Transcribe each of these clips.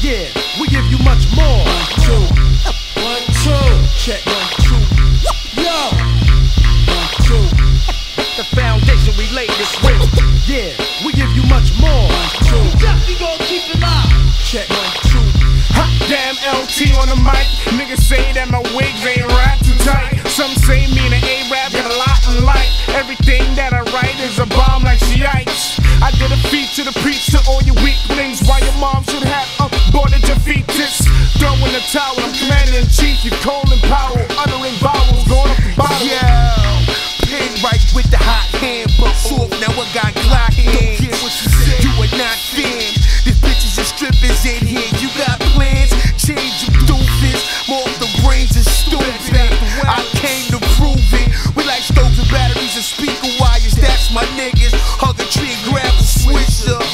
Yeah, we give you much more. 1, 2, 1, 2, check 1, 2. Yo, 1, 2. The foundation we laid is real. Yeah, we give you much more. 1, 2. Definitely gonna keep it locked. Check 1, 2. Hot damn LT on the mic. Niggas say that my wigs ain't rap too tight. Some say me and the A-Rap got a lot in light. Everything that I write is a bomb like she ice. I did a feature to preach to all you weaklings. Why your mom should have aborted your fetus. Throw in the towel, I'm commander in chief. You cold and power, uttering vowels, going up the bottle. Yeah, pin right with the hot hand, but soft. Now I got Glock hands. Don't care what you say, you are not fans. These bitches and strippers in here. You got plans, change your doofus. More of the brains is stupid. I came to prove it. We like stoves and batteries and speaker wires. That's my niggas. Hug a tree and grab a switch up.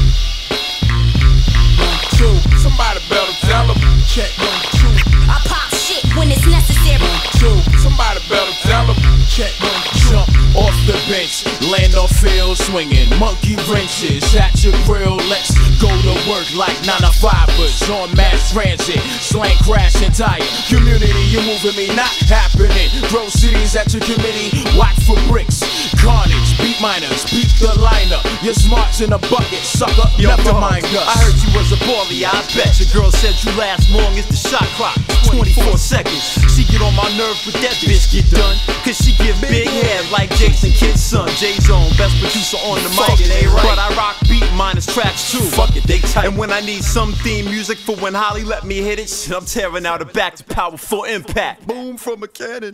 1, 2. Somebody better tell them. Check 1, 2. I pop shit when it's necessary. 1, 2. Somebody better tell them. Check 1, 2. Jump off the bench, land on field swinging monkey wrenches at your grill. Let's go to work like 9 to 5ers on mass transit. Slang crashing tire. Community, you moving me, not happening. Grow cities at your committee. Watch for bricks. Carnage, beat miners, beat the liner. Your smarts in a bucket, sucker. Never mind us. I heard you was a baller, I bet. Your girl said you last long as the shot clock, 24 seconds. She get on my nerves with that bitch get done. Cause she give big head like Jason Kidd's son. J-Zone, best producer on the mic. It ain't right. But I rock beat minus tracks too. Fuck it, they tight. And when I need some theme music for when Holly let me hit it, I'm tearing out a back to powerful impact. Boom from a cannon.